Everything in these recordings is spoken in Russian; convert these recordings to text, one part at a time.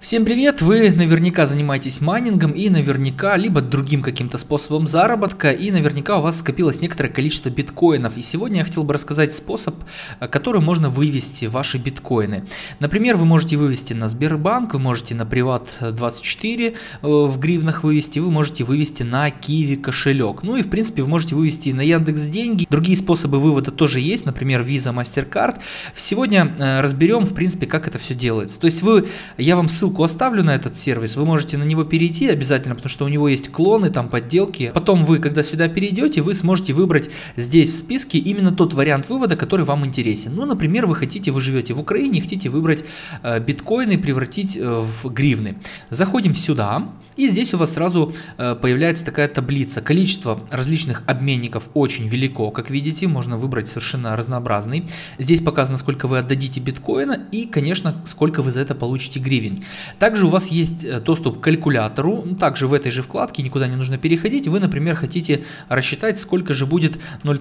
Всем привет! Вы наверняка занимаетесь майнингом и наверняка либо другим каким-то способом заработка, и наверняка у вас скопилось некоторое количество биткоинов. И сегодня я хотел бы рассказать способ, которым можно вывести ваши биткоины. Например, вы можете вывести на Сбербанк, вы можете на Приват24 в гривнах вывести, вы можете вывести на Kiwi кошелек. Ну и в принципе вы можете вывести на Яндекс.Деньги. Другие способы вывода тоже есть, например, Visa, MasterCard. Сегодня разберем в принципе, как это все делается. То есть я вам ссылку оставлю на этот сервис, вы можете на него перейти обязательно, потому что у него есть клоны, там подделки. Потом вы, когда сюда перейдете, вы сможете выбрать здесь в списке именно тот вариант вывода, который вам интересен. Ну, например, вы живете в Украине, хотите выбрать биткоины, превратить в гривны. Заходим сюда, и здесь у вас сразу появляется такая таблица. Количество различных обменников очень велико, как видите, можно выбрать совершенно разнообразный. Здесь показано, сколько вы отдадите биткоина и, конечно, сколько вы за это получите гривен. Также у вас есть доступ к калькулятору, также в этой же вкладке, никуда не нужно переходить. Вы, например, хотите рассчитать, сколько же будет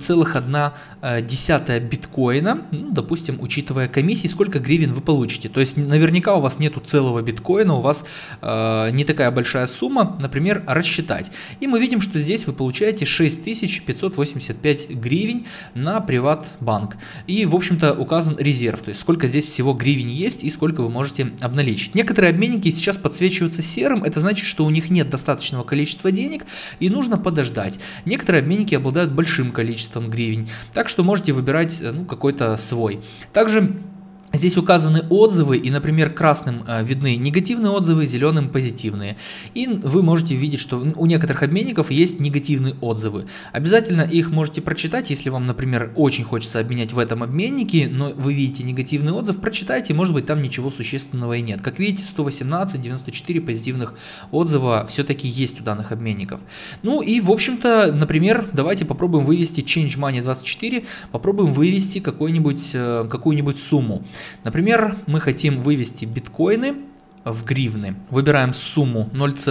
0,1 биткоина, ну, допустим, учитывая комиссии, сколько гривен вы получите. То есть наверняка у вас нету целого биткоина, у вас не такая большая сумма, например, рассчитать. И мы видим, что здесь вы получаете 6585 гривен на Приватбанк. И, в общем-то, указан резерв, то есть сколько здесь всего гривен есть и сколько вы можете обналичить. Некоторые обменники сейчас подсвечиваются серым, это значит, что у них нет достаточного количества денег и нужно подождать. Некоторые обменники обладают большим количеством гривен, так что можете выбирать какой-то свой. Также здесь указаны отзывы, и, например, красным видны негативные отзывы, зеленым позитивные. И вы можете видеть, что у некоторых обменников есть негативные отзывы. Обязательно их можете прочитать, если вам, например, очень хочется обменять в этом обменнике, но вы видите негативный отзыв, прочитайте, может быть, там ничего существенного и нет. Как видите, 118, 94 позитивных отзыва все-таки есть у данных обменников. Ну и, в общем-то, например, давайте попробуем вывести Change Money 24, попробуем вывести какую-нибудь сумму. Например, мы хотим вывести биткоины в гривны. Выбираем сумму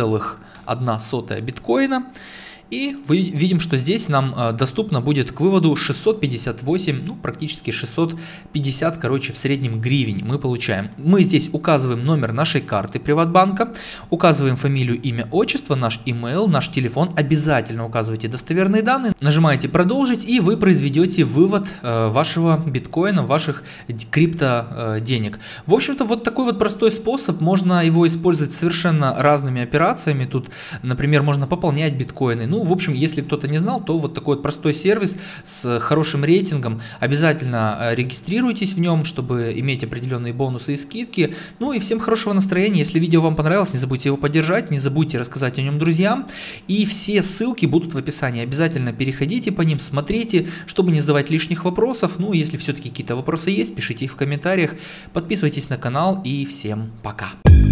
0,1 биткоина. И видим, что здесь нам доступно будет к выводу 658, практически 650, в среднем гривен мы получаем. Мы здесь указываем номер нашей карты Приватбанка, указываем фамилию, имя, отчество, наш email, наш телефон. Обязательно указывайте достоверные данные, нажимаете продолжить, и вы произведете вывод вашего биткоина, ваших крипто денег. В общем-то, вот такой вот простой способ, можно его использовать совершенно разными операциями. Тут, например, можно пополнять биткоины. В общем, если кто-то не знал, то вот такой вот простой сервис с хорошим рейтингом. Обязательно регистрируйтесь в нем, чтобы иметь определенные бонусы и скидки. Ну и всем хорошего настроения. Если видео вам понравилось, не забудьте его поддержать, не забудьте рассказать о нем друзьям. И все ссылки будут в описании. Обязательно переходите по ним, смотрите, чтобы не задавать лишних вопросов. Ну, если все-таки какие-то вопросы есть, пишите их в комментариях. Подписывайтесь на канал и всем пока.